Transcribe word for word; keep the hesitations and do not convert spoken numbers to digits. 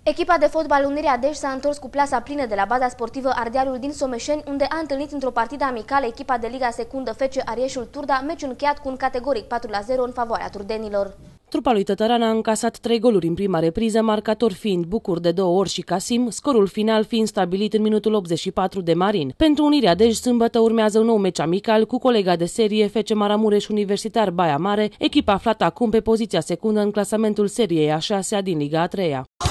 Echipa de fotbal Unirea Dej s-a întors cu plasa plină de la baza sportivă Ardealul din Someșeni, unde a întâlnit într-o partidă amicală echipa de Liga Secundă F C Arieșul Turda, meciul încheiat cu un categoric patru la zero în favoarea turdenilor. Trupa lui Tătăran a încasat trei goluri în prima repriză, marcator fiind Bucur de două ori și Casim, scorul final fiind stabilit în minutul optzeci și patru de Marin. Pentru Unirea Dej, sâmbătă urmează un nou meci amical cu colega de serie F C Maramureș Universitar Baia Mare, echipa aflată acum pe poziția secundă în clasamentul seriei a șasea din Liga a treia.